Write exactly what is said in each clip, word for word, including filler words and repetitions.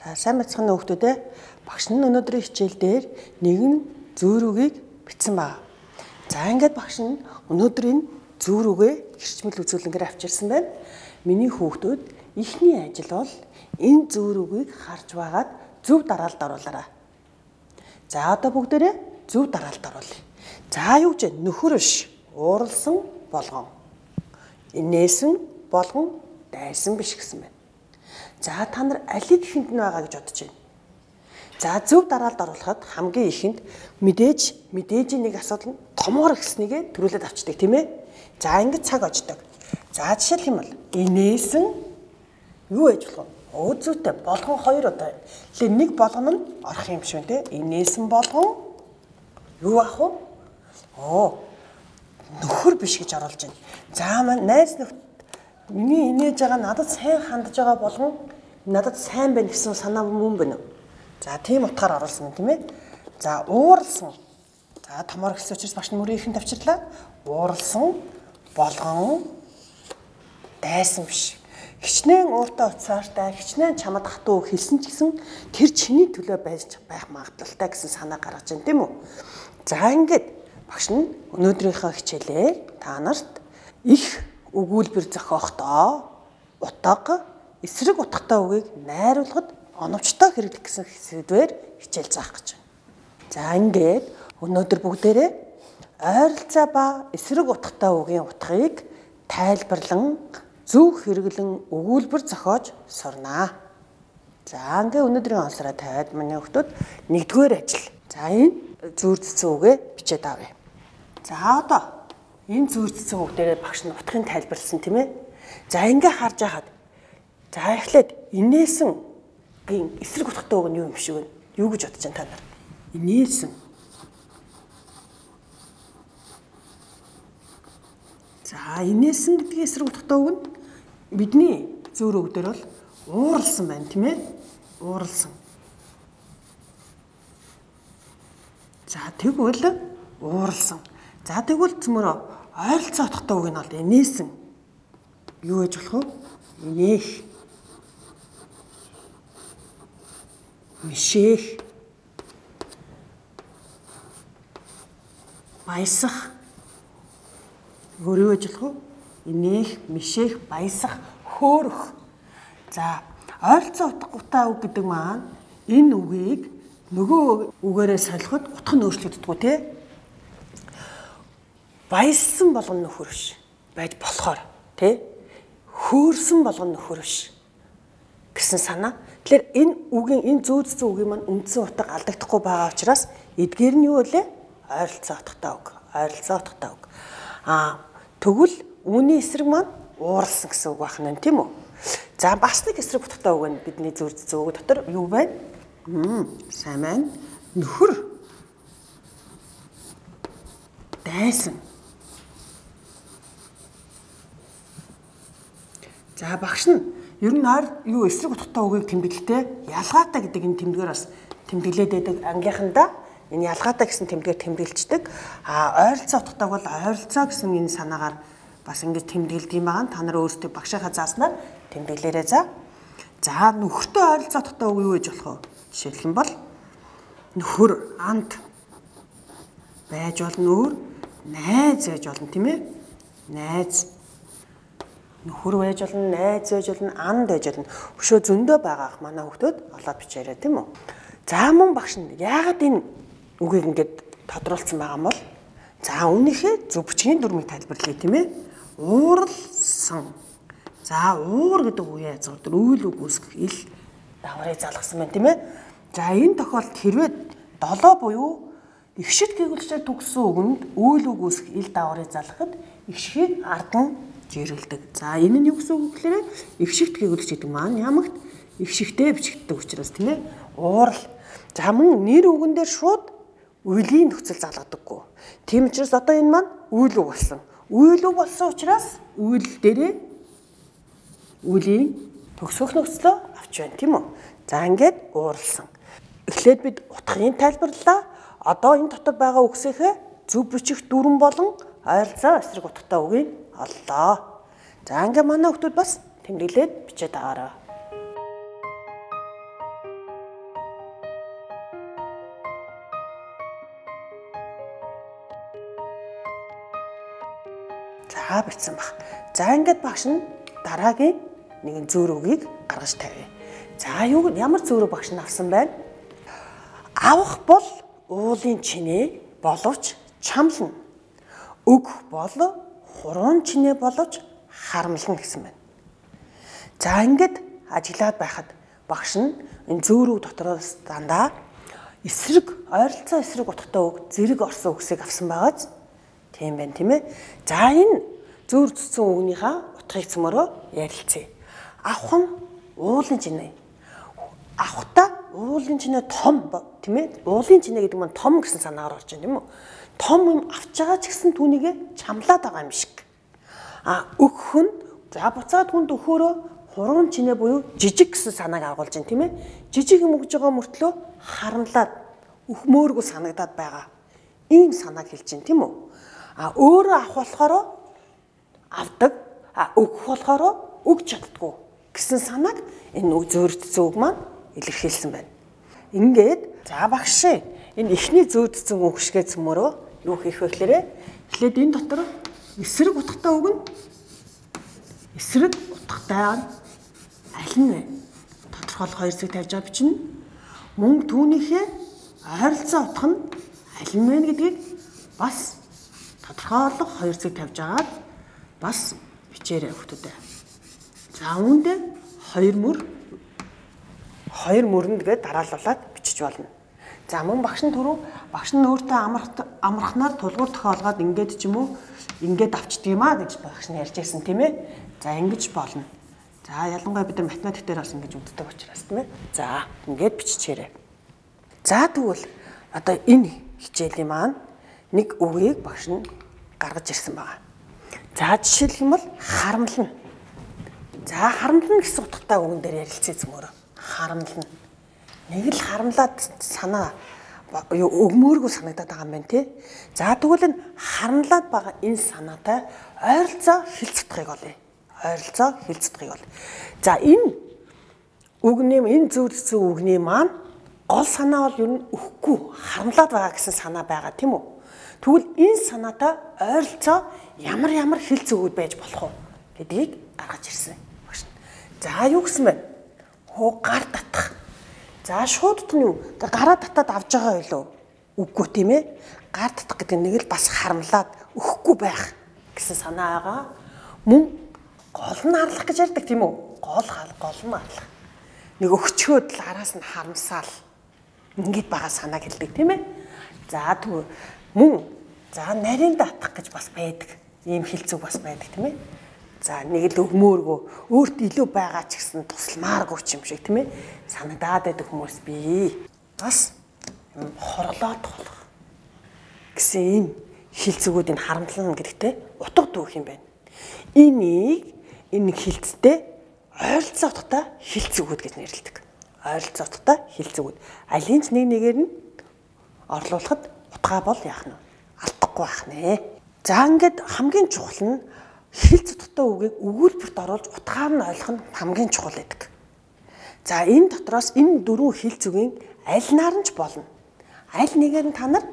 Сайн мэцхан хүүхдүүдээ багш нь өнөөдрийн хичээл дээр нэгэн зүүрүүгийг бичсэн байна. За ингээд багш нь өнөөдрийн зүүрүүгээ хэрчмэл үзүүлэнгээр авчирсан байна. Миний хүүхдүүд эхний ажил бол энэ зүүрүүгийг харж байгаад зөв дараалд оруулаарай. За одоо бүгдээрээ зөв дараалд оруулъя. За юу гэж нөхөр биш, ууралсан болгон. Инээсэн болгон дайсан биш гэсэн байна. За та нар алиг ихэнд нь байгаа гэж бодож байна. За зөв дараалд оруулахад хамгийн ихэнд мэдээж мэдээж нэг асуудал нь томоор гэснийгээ төрүүлээд авчдаг тийм ээ. За ингэж цаг очдог. За жишээлх юм бол инээсэн юу ээж болох вэ? Өөзөөтэй болгон хоёр удаа. Тэгэхээр нэг болгон нь орох юм шүү те. Инээсэн болгон юу ах вэ? Оо нөхөр биш гэж оруулж байна. За маань найз нөхд миний инээж байгаа надад сайн хандж байгаа болгон надад сайн байна гэсэн санаа мөн байна уу? За тийм утгаар оруулсан тийм ээ. За ууралсан. За томоор гэсэн учраас багш нүрийн ихэнд авчирлаа. Ууралсан болгон дайсан биш. Хичнээн ууртай уцаартай хичнээн чамд хатуу хэлсэн ч гэсэн тэр чиний төлөө байж байх магадлалтай гэсэн санаа гаргаж байна тийм үү? За ингээд багш нь өнөөдрийнхөө хичээлээр та нарт их өгүүлбэр зохиохдоо утга эсрэг утгатай үгийг найруулахад оновчтой хэрэглэх гэсэн сэдвээр хичээл заах гэж байна. За ингээд өнөөдөр бүгдээрээ ойролцоо ба эсрэг утгатай үгийн утгыг тайлбарлан зөв хэрэглэн өгүүлбэр зохиож сурнаа. За ингээд өнөөдрийн онцлогоо тавиад манай хүүхдүүд нэгдүгээр ажил. За энэ зүүр цэцэн үгээ бичээд авъя. За одоо энэ зүүр цэцэн үгдээрээ багш нь утгыг тайлбарлсан тийм ээ. За ингээ харж байхад за эхлээд инээсэн гин эсрэг утгатай үг нь юу юм шиг вэ? Юу гэж бодож байна та нар? Инээсэн. За инээсэн гэдгийн эсрэг утгатай үг нь бидний зүүр үг дээр бол ууралсан байна тийм ээ. Ууралсан. За тэгвэл ууралсан. За тэгвэл цөмөрөө ойролцоо утгатай үг нь бол инээсэн. Юу гэж болох вэ? Инээх. Мишээх. Баясах. Юу гэж болох вэ? Инээх, мишээх, баясах, хөөрөх. За ойролцоо утгатай үг гэдэг маань энэ үгийг нөгөө үгээрээ солиход утга нь өөрчлөгддөг тий. Баяссан болгон нөхөр биш байж болохоор тий. Хөөрсөн болгон нөхөр биш гэсэн санаа. Тэгэхээр энэ үгийн энэ зүүр цэцэн үгийн маань үндсэн утга алдагдахгүй байгаа учраас эдгээр нь юу вэ? Ойролцоо утгатай үг. Ойролцоо утгатай үг. Аа тэгвэл үүний эсрэг маань ууралсан гэсэн үг байна тийм үү? За бас нэг эсрэг утгатай үг нь бидний зүүр цэцэн үг дотор юу байна? Мм сайн байна. Нөхөр. Дайсан. За багш нь ер нь ойр юу эсрэг утгатай үгийг тэмдэглэхдээ ялгаатай гэдэг энэ тэмдгээр бас тэмдэглээд байдаг ангийнхандаа энэ ялгаатай гэсэн тэмдгээр тэмдэглэждэг. А ойролцоо утгатай бол ойролцоо гэсэн энэ санаагаар бас ингэж тэмдэглэдэг юм байгаа. Та нар өөрсдөө багшийнхаа зааснаар тэмдэглээрэй за. За нөхөртэй ойролцоо утгатай үг юу гэж болох вэ? Жишээлх юм бол нөхөр анд байж болно өөр найз байж болно тийм ээ. Найз нөхөр байж болно, найз байж болно, анд байж болно. Өшөө зөндөө байгаах манай хүүхдүүд олоод бичээрэй тийм үү? За мөн багш нь яагаад энэ үгийг ингэж тодруулсан байгаа юм бол за үүнийхээ зөв бичгийн дүрмийг тайлбарлая тийм ээ. Ууралсан. За уур гэдэг үеийн азгаар үйл үг үүсгэх ил даврыг залгасан байна тийм ээ. За энэ тохиолдолд хэрвээ долоо буюу эгшид гээгүүлчээр төгссөн үгэнд үйл үг үүсгэх ил даврыг залгахад эгшгийг ард нь жиргэлдэг. За энэ нь юу гэсэн үг гэхээр эгшигт гээгүүлч гэдэг маань ямагт эгшигтэй бичигддэг учраас тийм ээ. Уурал. За мөн нэр үгэн дээр шууд үеийн нөхцөл залгадаггүй. Тийм учраас одоо энэ маань үйл үг болсон. Үйл үг болсон учраас үйл дээрээ үеийн төгсөх нөхцлөө авч байна тийм үү? За ингээд ууралсан. Эхлээд бид утгыг тайлбарлалаа. Одоо энэ дотор байгаа үгсийнхээ зөв бичих дүрэн болон ойролцоо эсрэг утгатай үгийг оллоо. За ингээ манай хүүхдүүд бас тэмдэглээд бичээд аваарай. За бичсэн баг. За ингээд багш нь дараагийн нэгэн зөөр үгийг гаргаж тавья. За юу ямар зөөрөө багш нь авсан байна? Авах бол уулын чинээ боловч чамлна. Өгөх бол хуруун чинээ боловч харамлна гэсэн байна. За ингээд ажиглаад байхад багш нь энэ зөөрөв дотроос дандаа эсрэг ойролцоо эсрэг утгатай үг зэрэг орсон үгсийг авсан байгааз тийм байна тийм ээ. За энэ зөөр цэцэн үгнийхээ утгыг цөмөрөө ярилцъя. Авах нь уулын чинээ. Авахта уулын чинээ том тийм ээ. Уулын чинээ гэдэг нь том гэсэн санаагаар орж байна тийм үү? Том юм авч байгаа ч гэсэн түүнийгээ чамлаад байгаа юм шиг. А өгөх нь за буцаад хүнд өгөхөөрөө хуруун чинээ буюу жижиг гэсэн санааг агуулж байна тийм ээ. Жижиг юм өгж байгаа мөртлөө харамлаад өхмөөргөө санагдаад байгаа. Ийм санааг хэлж байна тийм үү? А өөрөө авах болохоор авдаг, а өгөх болохоор өгч чаддгүй гэсэн санааг энэ зөөрдсөн үг маань илэрхийлсэн байна. Ингээд за багш энэ эхний зөөрдсөн үг шигээ цөмөрөө юу хийх вэ гэхээр эхлээд энэ дотор эсрэг утгатай үг нь эсрэг утгатай аль нь вэ? Тодорхойлох хоёр зэрэг тавьж байгаа бичнэ. Мөн түүнийхээ ойролцоо утга нь аль нь вэ гэдгийг бас тодорхойлох хоёр зэрэг тавьж агаад бас бичээрэй хүүхдүүдээ. За үүндээ хоёр мөр хоёр мөрөнд гээд дараалуулаад бичиж болно. За мөн багш нь түрүү багш нь өөртөө амрах амрахнаар тулгуур тохиолгоод ингээд ч юм уу ингээд авчдаг юм а гэж багш нь ярьж байсан тийм ээ. За ингэж болно. За ялангуяа бид нар математик дээр бас ингэж үздэг учраас тийм ээ. За ингээд биччихээрэй. За тэгвэл одоо энэ хичээлийн маань нэг үгийг багш нь гаргаж ирсэн байгаа. За жишээлх юм бол харамлна. За харамлна гэсэн утгатай үгэн дээр ярилцъя зөмөрөө. Харамлна. Нэг л харамлаад санаа өгмөөргөө санагдаад байгаа юм байна тий. За тэгвэл энэ харамлаад байгаа энэ санаатай ойролцоо хилцэтгхийг олъё. Ойролцоо хилцэтгхийг бол. За энэ үгний энэ зөөрдсөн үгний маань гол санаа бол ер нь өгөхгүй харамлаад байгаа гэсэн санаа байгаа тийм үү? Тэгвэл энэ санаатай ойролцоо ямар ямар хилц өгүүд байж болох вэ гэдгийг гаргаж ирсэн багш. За юу гэсэн бэ? Хөө гар татах. За шууд татах нь юу? Гараа татаад авж байгаа байлоо? Үгүй тийм ээ. Гар татах гэдэг нэг л бас харамлаад өгөхгүй байх гэсэн санаа байгаа. Мөн гол нь харлах гэж ярьдаг тийм үү? Гол хал гол нь харлах. Нэг өгчөөд л араас нь харамсаал ингэж байгаа санааг хэлдэг тийм ээ. За тэгвэл мөн за нарийн татах гэж бас байдаг. Ийм хилцэг бас байдаг тийм ээ. За нэг л өгмөөргөө өөрт илүү байгаа ч гэсэн тусламааргүй ч юм шиг тийм ээ. Санагдаад байдаг хүмүүс бий. Бас хорлоод болох гэсэн ийм хилцэгүүдийг харамтлана гэдэгтэй утга дүүх юм байна. Энийг энэ хилцтэй ойролцоо утгатай хилцэгүүд гэж нэрлэдэг. Ойролцоо утгатай хилцэгүүд. Алин ч нэг нэгээр нь орлуулахад утгаа бол яах нь алдахгүй байх нэ. За ингээд хамгийн чухал нь хилц утгатай үгийг өгүүлбэрт оруулж утгаар нь ойлгох нь хамгийн чухал байдаг. За энэ дотроос энэ дөрвөн хилц үгийн аль наар нь ч болно. Аль нэгээр нь та нар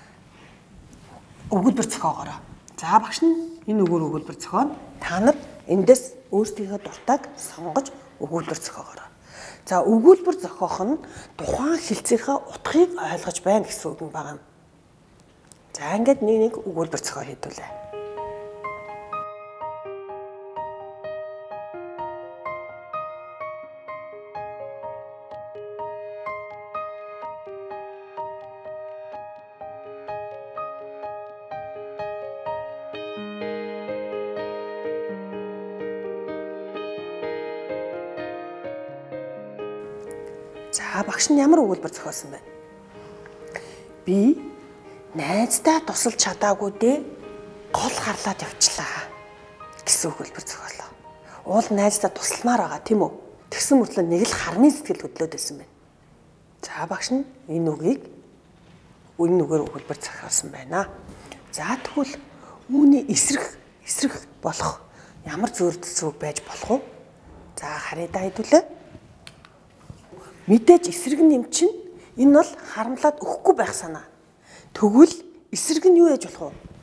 өгүүлбэр зохиогоорой. За багш нь энэ үгээр өгүүлбэр зохионо. Та нар эндээс өөрсдийнхөө дуртайг сонгож өгүүлбэр зохиогоорой. За өгүүлбэр зохиох нь тухайн хилцийнхаа утгыг ойлгож байна гэсэн үг юм байна. За ингээд нэг нэг өгүүлбэр зохио хийдүүлээ. За багш нь ямар өгүүлбэр зохиосон бэ? Би найздаа тусалж чадаагүй дээ гол харлаад явчлаа гэсэн өгүүлбэр зохиолоо. Уул найздаа тусламаар байгаа тийм үү? Тэгсэн мөртлөө нэг л хармын сэтгэл хөдлөөд байсан байна. За багш нь энэ үгийг энэ үгээр өгүүлбэр зохиосон байна. За тэгвэл үүний эсрэг эсрэг болох ямар зөөрдсөн үг байж болох вэ? За харъя да хэдүүлээ. Мэдээж эсрэг нь юм чинь энэ бол харамлаад өгөхгүй байх санаа. Тэгвэл эсрэг нь юу яаж болох вэ?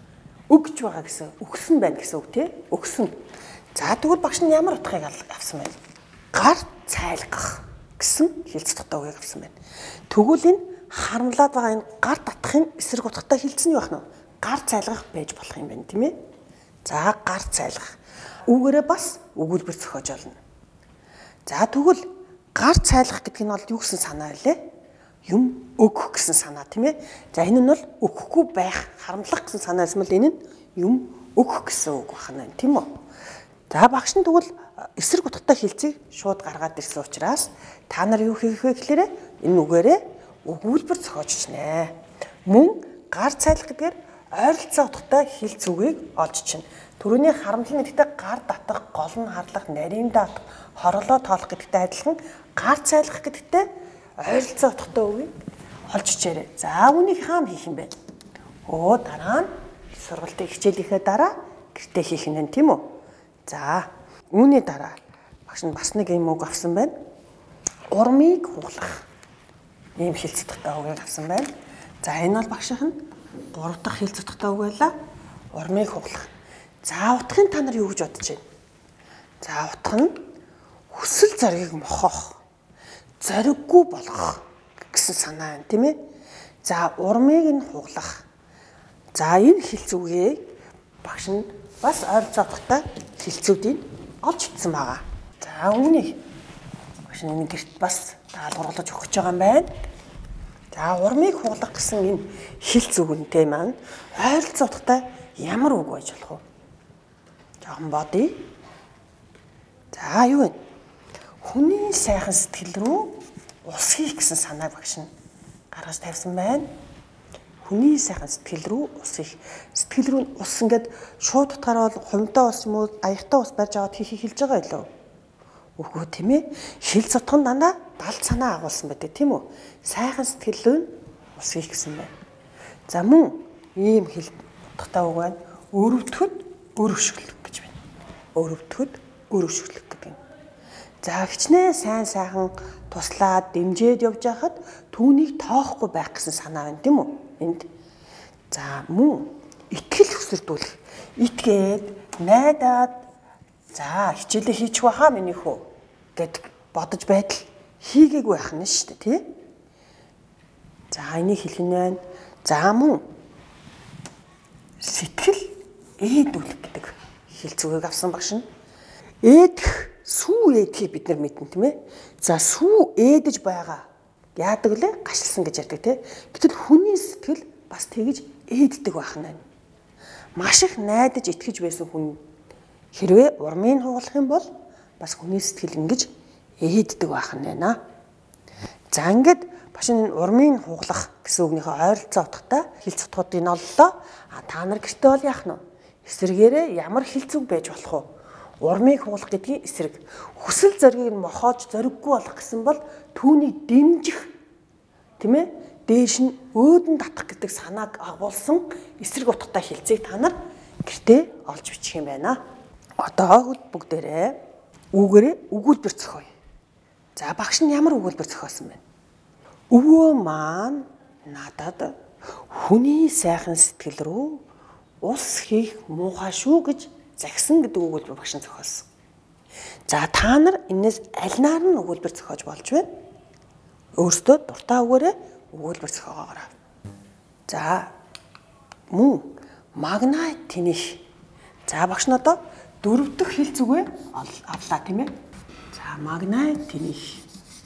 өгж байгаа гэсэн өгсөн байна гэсэн үг тий. Өгсөн. За тэгвэл багш нь ямар утгыг авсан байна? Гар цайлгах гэсэн хэлц дотоо үгийг авсан байна. Тэгвэл энэ харамлаад байгаа энэ гар татахын эсрэг утгатай хэлц нь юу ах нь? Гар цайлгах байж болох юм байна тийм ээ. За гар цайлгах. Үүгээрээ бас өгүүлбэр зохиож олно. За тэгвэл гар цайлгах гэдэг нь бол юу гэсэн санаа вэ? Юм өгөх гэсэн санаа тийм ээ. За энэ нь бол өгөхгүй байх, харамлах гэсэн санаа эсвэл энэ нь юм өгөх гэсэн үг байна тийм үү? За багш нь тэгвэл эсрэг утгатай хэлцийг шууд гаргаад ирсэн учраас та нар юу хийх вэ гэхээр энэ үгээрээ өгүүлбэр зохиож чинь. Мөн гар цайлах гэдгээр ойролцоо утгатай хэлц үгийг олж чинь. Төрөний харамлын гэдэгтэй гар татах, гол нь харлах, нарийн даатах, хорлоо тоолох гэдэгтэй адилхан гар цайлах гэдэгтэй ойролцоо утгатай үгийг олж чирээ. За үүнийг хаана хийх юм бэ? Оо дараа нь сургалтын хичээлийнхээ дараа гэртээ хийх нь тийм үү? За үүний дараа багш нь бас нэг юм үг авсан байна. Урмыг хуглах. Ийм хэлц утгатай үгийг авсан байна. За энэ бол багшийн гурав дахь хэлц утгатай үг байлаа. Урмыг хуглах. За утгын та нар юу гэж бодож байна? За утга нь хүсэл зоригийг мохох, зориггүй болгох гэсэн санаа байна тийм ээ. За урмыг нь хуглах. За энэ хэлц үгийг багш нь бас ойролцоо утгатай хэлцүүдийг олж итсэн байгаа. За үүнийг багш нь энэ гэрт бас даалгаварлаж өгч байгаа юм байна. За урмыг хуглах гэсэн энэ хэлц үгнтэй маань ойролцоо утгатай ямар үг байж болох вэ? Жохон бодъё. За юу вэ? Хүний сайхан сэтгэл рүү ус хийх гэсэн санааг багш нь гаргаж тавьсан байна. Хүний сайхан сэтгэл рүү ус хийх. Сэтгэл рүү ус ингээд шууд утгаараа бол хувинтай ус юм уу, аягтай ус барьж аваад хийхийг хэлж байгаа илүү. Үгүй тийм ээ. Хэлц утга нь дандаа далд санаа агуулсан байдаг тийм үү? Сайхан сэтгэл рүү ус хийх гэсэн байна. За мөн ийм хэл утгатай үг байна. Өрөвдөхөд өр өшгөлөх гэж байна. Өрөвдөхөд өр өшгөлөх гэдэг юм. За хичнээн сайн сайхан туслаад дэмжиж явж байхад түүнийг тоохгүй байх гэсэн санаа байна тийм үү? Энд. За мөн итгэл хүсэрдүүлэх. Итгээд найдаад за хичээлээ хийчих байхаа миний хүү гэд бодож байтал хийгээгүй байх нь шүү дээ тий. За энийг хэлэх нь байна. За мөн сэтгэл ээдүүлэх гэдэг хэлц үгийг авсан багш нь. Ээдэх, сүү ээдхийг бид нар мэднэ тийм ээ. За сүү ээдэж байгаа. Яадаг лээ? Гашилсан гэж ярьдаг тий. Гэтэл хүний сэтгэл бас тэгж ээддэг байх нь. Маш их найдаж итгэж байсан хүн хэрвээ урмыг хуглах юм бол бас хүний сэтгэл ингэж ээддэг байх нь байна. За ингээд багш энэ урмыг хуглах гэсэн үгнийхээ ойролцоо утгатай хэлц утгуудыг оллоо. А та нар гэртээ бол яах нь вэ? Эсрэгээрээ ямар хэлц үг байж болох вэ? Урмыг хуглах гэдгийн эсрэг. Хүсэл зоригийг нь мохоож зориггүй болох гэсэн бол түүнийг дэмжих тийм ээ? Дээш нь өөдөн татах гэдэг санааг агуулсан эсрэг утгатай хэлцийг та нар гэртээ олж бичих юм байна. Одоо бүгдээрээ үгээрээ өгүүлбэр зохиоё. За багш нь ямар өгүүлбэр зохиосон бэ? Өвөө маань надад хүний сайхан сэтгэл рүү ус хийх муухай шүү гэж загсан гэдэг өгүүлбэр багш нь зохиосон. За та нар энэс аль наар нь өгүүлбэр зохиож болж байна? Өөртөө дуртай үгээрээ өгүүлбэр зохиогоорой. За мөн магнайт тэнийх. За багш нь одоо дөрөв дэх хэлц үгээ авлаа тийм ээ. За магнайт тэнийх.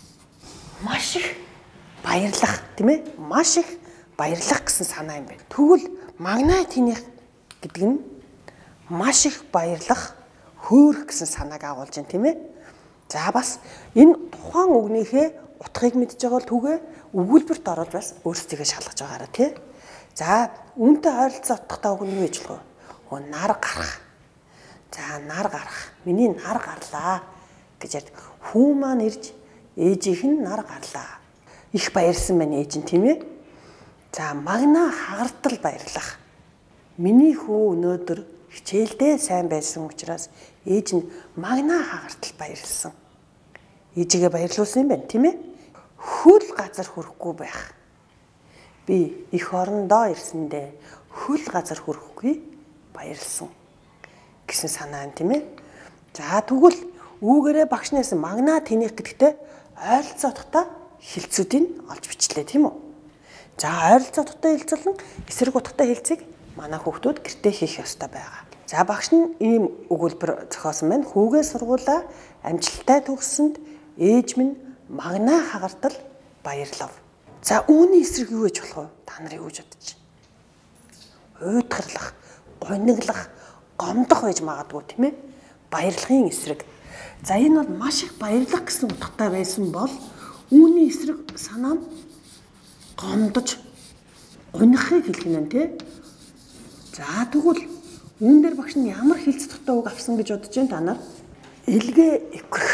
Маш их баярлах тийм ээ. Маш их баярлах гэсэн санаа юм байна. Тэгвэл магнайт тэнийх гэдэг нь маш их баярлах, хөөрөх гэсэн санааг агуулж байна тийм ээ. За бас энэ тухайн үгнийхээ утгыг мэдж байгаа бол түүгээ өгүүлбэрт оруулж бас өөрсдийгөө шалгаж байгаараа тий. За үүнтэй ойролцоо утгатай үг нь юу гэж болох вэ? Нар гарах. За нар гарах. Миний нар гарлаа гэж ярьдаг. Хүү маань ирж ээжийнх нь нар гарлаа. Их баярлсан байна ээж нь тийм ээ. За магнаа хагартал баярлах. Миний хүү өнөөдөр хичээлдээ сайн байсан учраас ээж нь магнаа хагартал баярлсан. Ээжигээ баярлуулсан юм байна тийм ээ. Хөл газар хүрэхгүй байх. Би их орондоо ирсэндээ хөл газар хүрэхгүй баярлсан гэсэн санаа нь тийм ээ. За тэгвэл үүгээрээ багш нээсэн магна тэнийх гэдэгтээ ойролцоо утгатай хэлцүүдийг олж бичлээ тийм үү. За ойролцоо утгатай хэлцэл нь эсрэг утгатай хэлцийг манай хүүхдүүд гэртээ хийх ёстой байгаа. За багш нь ийм өгүүлбэр зохиосон байна. Хүүгээ сургуулаа амжилттай төгссөнд ээж минь магнаа хагартал баярлав. За үүний эсрэг юу гэж болох вэ? Та нар юу гэж бодож байна? Уйдгарлах, гониглах, гомдох байж магадгүй тийм ээ. Баярлахын эсрэг. За энэ бол маш их баярлах гэсэн утгатай байсан бол үүний эсрэг санаа нь гомдож гонихыг хэлэх юм тий. За тэгвэл үүн дээр багш нь ямар хэлц дотоо үг авсан гэж бодож байна та нар? Илгээ эвгэх.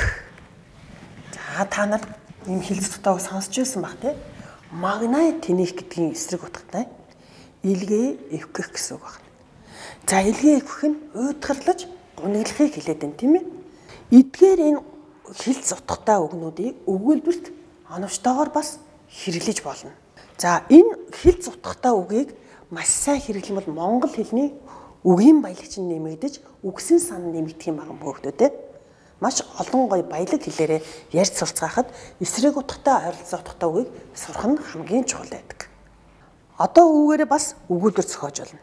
За та нар ийм хэлц дотоо үг сонсч байсан баг тий. Магнаа тэнийх гэдгийн эсрэг утгатай илгээ эвгэх гэсэн үг байна. За илгээ эвгэх нь уйдгарлаж гуниглахыг хэлээд байна тийм ээ. Эдгээр энэ хэлц утгатай үгнүүдийг өгүүлбэрт оновчтойгоор бас хэрэглэж болно. За энэ хэлц утгатай үгийг маш сайн хэрэглэмэл монгол хэлний үгийн баялагч нь нэмэгдэж үгсэн сан нэмэгдэх юм байгаа бөөхдөдөө. Маш олон гоё баялаг хэлээрээ ярьж сурцгаахад эсрэг утгатай ойролцоо утгатай үгийг сурах нь хамгийн чухал байдаг. Одоо үүгээрээ бас өгүүлбэр зохиож болно.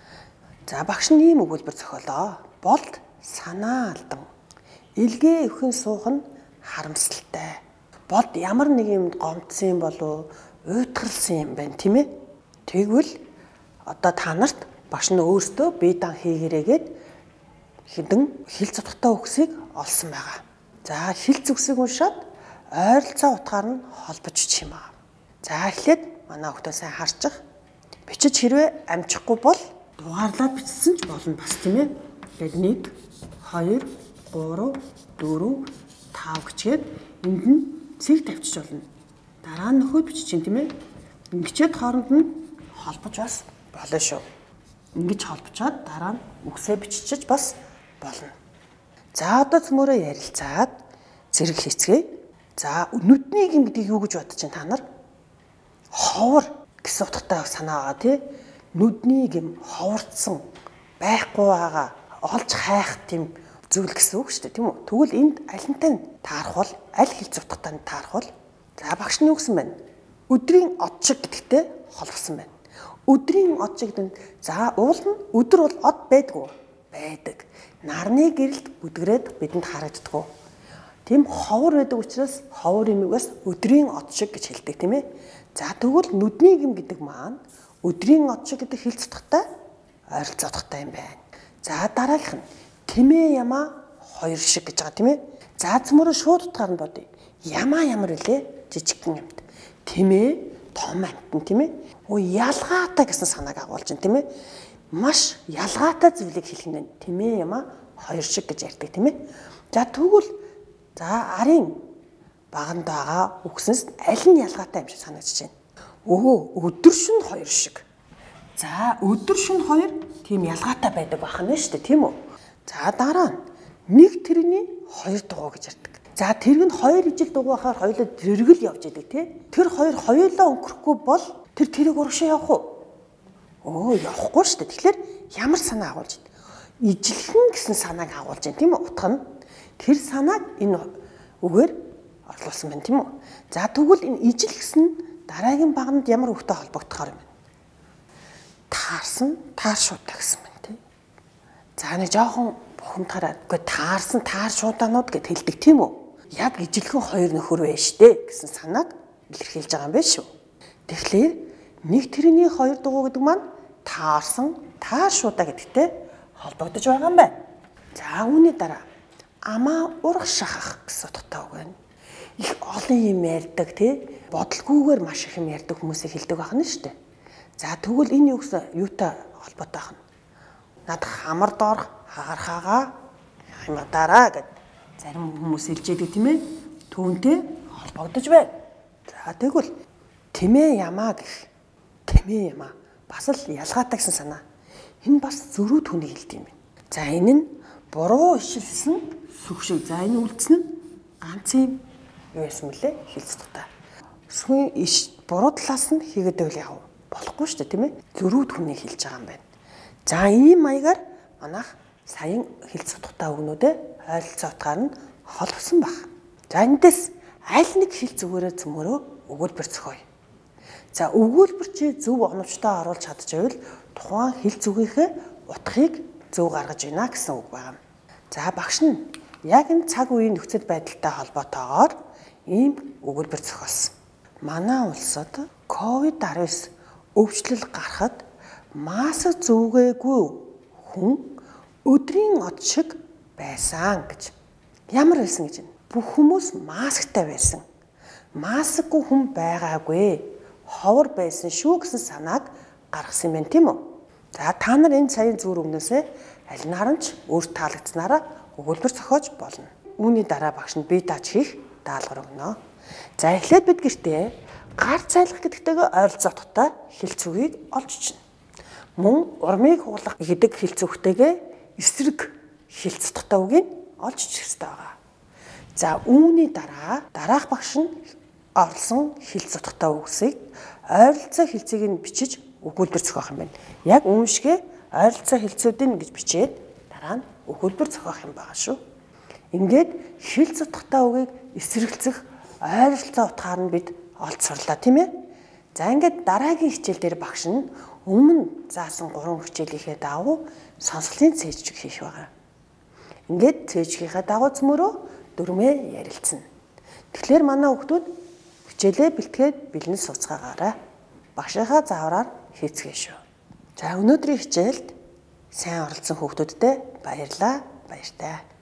За багш нь ийм өгүүлбэр зохиолоо. Болд санаа алдан. Илгээ эвхэн суух нь харамсалтай. Болд ямар нэг юм гомдсон юм болов уйтгарлсан юм байна тийм ээ. Тэгвэл одоо та нарт багш нь өөртөө бие даан хийгэрээгээд хэдэн хэлц утгатай үгсийг олсон байгаа. За хэлц үгсийг уншаад ойролцоо утгаар нь холбож бичих юм аа. За эхлээд манай хүүхдөө сайн харчих. Бичиж хэрвээ амжихгүй бол дугаарлаад бичсэн ч болно бас тийм ээ. Тэгээд нэг, хоёр, гурав, дөрөв, тав гэчихэд энд нь цэг тавьчих болно. Дараа нь нөхөд бичих чинь тийм ээ. Ингэчээд хооронд нь холбож бас болно шүү. Ингэж холбочоод дараа нь үгсээ бичиж бас болно. За одоо цөмөрөө ярилцаад зэрэг хийцгээе. За нүдний гэм гэдэг юу гэж бодож байна та нар? Ховор гэсэн утгатай санаа байгаа тий. Нүдний гэм ховорцсон байхгүй байгаа олж хайх тийм зүйл гэсэн үг шүү дээ тийм үү? Тэгвэл энд алинтай нь таарах бол аль хэлц утгатай нь таарах бол за багш нь юу гэсэн байна? Өдрийн од шиг гэдэгтэй холбосон байна. Өдрийн од шиг гэдэг нь за уул нь өдөр бол од байдгүй байдаг. Нарны гэрэлд бүдгрээд бидэнд харагддаг. Тийм ховор байдаг учраас ховор юмгаас өдрийн од шиг гэж хэлдэг тийм ээ. За тэгвэл нүдний гэм гэдэг маань өдрийн од шиг гэдэг хэлц утгатай ойролцоо утгатай юм байна. За дараагийнх нь тэмээ ямаа хоёр шиг гэж байгаа тийм ээ. За цөмөрөө шууд утгаар нь бодъё. Ямаа ямар вүлээ? Жижигхэн юмд. Тэмээ том амтан тийм ээ. Өө ялгаатай гэсэн санааг агуулж байна тийм ээ. Маш ялгаатай зүйлийг хэлэх нь тэмээ ямаа хоёр шиг гэж ярьдаг тийм ээ. За тэгвэл за арын баганд байгаа үгсэнс аль нь ялгаатай юм шиг санагдаж байна. Өө өдөр шөнө хоёр шиг. За өдөр шөнө хоёр тийм ялгаатай байдаг бахна шүү дээ тийм үү? За дараа нь нэг тэрний хоёр дугуй гэж ярьдаг. За тэрг нь хоёр ижил дугуй хахаар хоёулаа тэргэл явж идэг тий. Тэр хоёр хоёулаа өнгөрөхгүй бол тэр тэрэг урагшаа явах уу? Өө явахгүй шүү дээ. Тэгэхээр ямар санаа агуулж байна? Ижилхэн гэсэн санааг агуулж байна тийм үү? Утга нь тэр санааг энэ үгээр орлуулсан байна тийм үү? За тэгвэл энэ ижил гэсэн дараагийн багнад ямар үгтэй холбогдохоор юм бэ? Таарсан, таар шуудаг гэсэн байна тий. За нэг жоохон бухимдахаараа үгүй таарсан, таар шуудаанууд гэд хэлдэг тийм үү? Яг ижилхэн хоёр нөхөр байна штэ гэсэн санааг илэрхийлж байгаа юм байна шүү. Тэгэхээр нэг тэрний хоёр дугуй гэдэг маань таарсан, таар шуудаа гэдэгтэй холбогдож байгаа юм байна. За үүний дараа амаа урах шахах гэсэн утгатай үг байна. Их олон юм ярьдаг тий. Бодлогүйгээр маш их юм ярьдаг хүмүүсийг хэлдэг байна шүү дээ. За тэгвэл энэ юу гэсэн юутай холбоотой байна? Над хамар доорх хагархаага хямдараа гэд зарим хүмүүс хэлж байдаг тийм ээ. Түүнтэй холбогдож байна. За тэгвэл тэмээ ямаа гэх тэмээ ямаа бас л ялгаатай гэсэн санаа. Энэ бас зөрүү түүнийг хэлдэг юм байна. За энэ нь буруу ишилсэн сүх шиг. За энэ үлдсэн нь ганц юм юу юм блэ? Хэлц тутаа. Сүхний иш буруу талаас нь хийгээд байвал яав? Болохгүй шүү дээ тийм ээ. Зөрүү түүнийг хэлж байгаа юм байна. За ийм маягаар манайх саяын хэлц утгатай үгнүүдээ ойролцоо утгаар нь холбосон баг. За эндээс аль нэг хэл зүгээрээ цөмөрөө өгүүлбэр зохиоё. За өгүүлбэр чи зөв оновчтой оруулж чадчихвэл тухайн хэл зүгийнхээ утгыг зөв гаргаж ийна гэсэн үг байна. За багш нь яг энэ цаг үеийн нөхцөл байдалтай холбоотойгоор ийм өгүүлбэр зохиосон. Манай улсад ковид дасач өвчлөл гарахад маск зүгээгүй хүн өдрийн од шиг байсан гэж. Ямар байсан гэж байна? Бүх хүмүүс масктай байсан. Маскгүй хүн байгаагүй. Ховор байсан шүү гэсэн санааг гаргасан юм байна тийм үү? За та нар энэ саяын зүүр өгнөөсөө аль наранч өөрт таалагдсанараа өгүүлбэр зохиож болно. Үүний дараа багш нь бие дааж хийх даалгавар өгнө. За эхлээд бид гэртээ гар цайлах гэдэгтэйгээ ойролцоо утгатай хэлцүүгийг олж ичнэ. Мөн урмыг хугалах гэдэг хэлцүүхтэйгээ эсрэг хэлц утгатай үгийг олж ичих хэрэгтэй байгаа. За үүний дараа дараах багш нь орлсон хэлц утгатай үгсийг ойролцоо хэлцийг нь бичиж өгүүлбэр зохиох юм байна. Яг үүншгээ ойролцоо хэлцүүдийн гэж бичээд дараа нь өгүүлбэр зохиох юм байгаа шүү. Ингээд хэлц утгатай үгийг эсрэглэх ойролцоо утгаар нь бид олж сурлаа тийм ээ. За ингээд дараагийн хичээл дээр багш нь өмнө заасан гурван хичээлийнхээ дагуу сонсголын цээжлэг хийх байгаа. Ингээд цээжлэхийнхээ дагуу цөмөрөө дөрмөө ярилцсан. Тэгэхээр манай хүүхдүүд хичээлээ бэлтгээд бэлэн сууцгаагаарай. Багшийнхаа заавраар хийцгээе шүү. За өнөөдрийн хичээлд сайн оролцсон хүүхдүүдтэй баярлалаа. Баяртай.